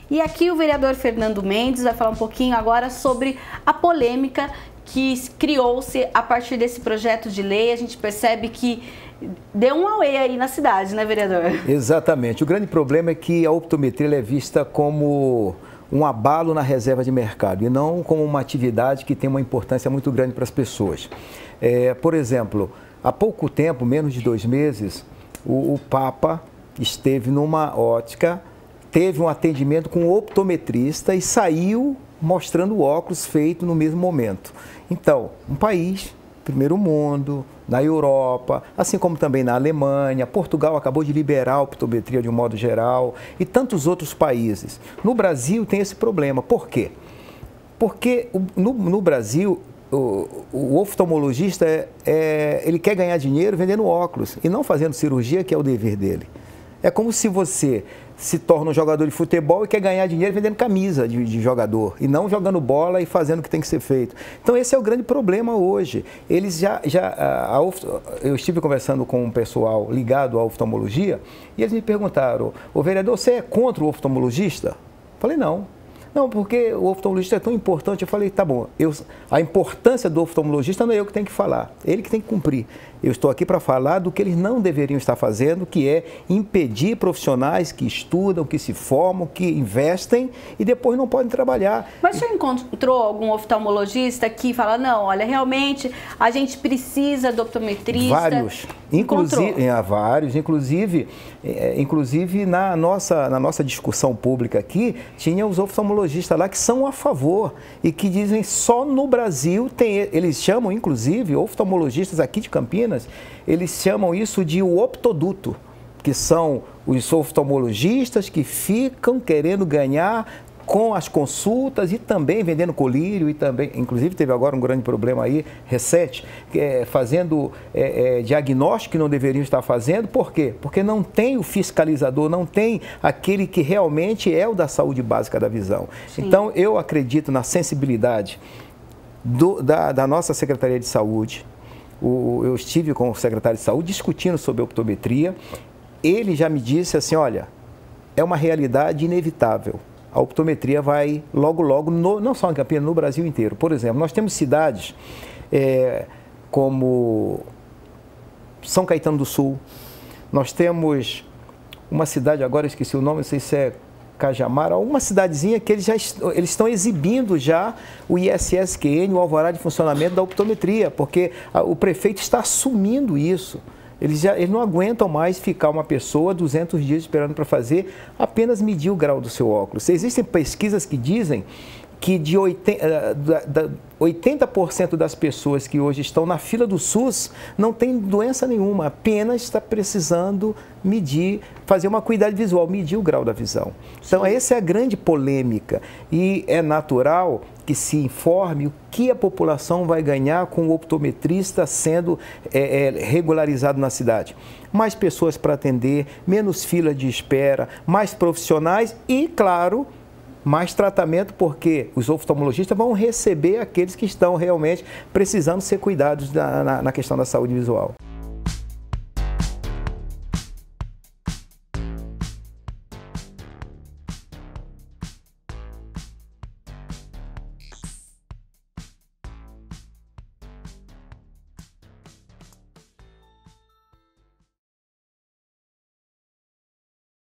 E aqui o vereador Fernando Mendes vai falar um pouquinho agora sobre a polêmica que criou-se a partir desse projeto de lei. A gente percebe que deu um auê aí na cidade, né, vereador? Exatamente. O grande problema é que a optometria é vista como um abalo na reserva de mercado e não como uma atividade que tem uma importância muito grande para as pessoas. Por exemplo, há pouco tempo, menos de 2 meses, o Papa esteve numa ótica, teve um atendimento com um optometrista e saiu mostrando o óculos feito no mesmo momento. Então, um país, primeiro mundo, na Europa, assim como também na Alemanha, Portugal acabou de liberar a optometria de um modo geral e tantos outros países. No Brasil tem esse problema. Por quê? Porque no Brasil o oftalmologista ele quer ganhar dinheiro vendendo óculos e não fazendo cirurgia, que é o dever dele. É como se você se torna um jogador de futebol e quer ganhar dinheiro vendendo camisa de jogador e não jogando bola e fazendo o que tem que ser feito. Então esse é o grande problema hoje. Eles eu estive conversando com um pessoal ligado à oftalmologia e eles me perguntaram: "Ô vereador, você é contra o oftalmologista?" Eu falei: "Não. Não, porque o oftalmologista é tão importante." Eu falei: "Tá bom, a importância do oftalmologista não é eu que tenho que falar, ele que tem que cumprir. Eu estou aqui para falar do que eles não deveriam estar fazendo, que é impedir profissionais que estudam, que se formam, que investem e depois não podem trabalhar." Mas o senhor encontrou algum oftalmologista que fala: "Não, olha, realmente a gente precisa do optometrista"? Vários. Inclusive na nossa discussão pública aqui, tinha os oftalmologistas lá que são a favor e que dizem só no Brasil eles chamam, inclusive, oftalmologistas aqui de Campinas, eles chamam isso de o optoduto, que são os oftalmologistas que ficam querendo ganhar com as consultas e também vendendo colírio e também, inclusive teve agora um grande problema aí, recente, fazendo diagnóstico que não deveriam estar fazendo. Por quê? Porque não tem o fiscalizador, não tem aquele que realmente é o da saúde básica da visão. Sim. Então eu acredito na sensibilidade da nossa Secretaria de Saúde. Eu estive com o secretário de Saúde discutindo sobre optometria. Ele já me disse assim: olha, é uma realidade inevitável. A optometria vai logo, não só em Campinas, no Brasil inteiro. Por exemplo, nós temos cidades como São Caetano do Sul, nós temos uma cidade, agora esqueci o nome, não sei se é Cajamar, uma cidadezinha que eles estão exibindo já o ISSQN, o alvará de funcionamento da optometria, porque o prefeito está assumindo isso. Eles não aguentam mais ficar uma pessoa 200 dias esperando para fazer, apenas medir o grau do seu óculos. Existem pesquisas que dizem que de 80% das pessoas que hoje estão na fila do SUS não tem doença nenhuma, apenas está precisando medir, fazer uma acuidade visual, medir o grau da visão. Então essa é a grande polêmica e é natural que se informe o que a população vai ganhar com o optometrista sendo regularizado na cidade. Mais pessoas para atender, menos fila de espera, mais profissionais e, claro, mais tratamento, porque os oftalmologistas vão receber aqueles que estão realmente precisando ser cuidados na questão da saúde visual.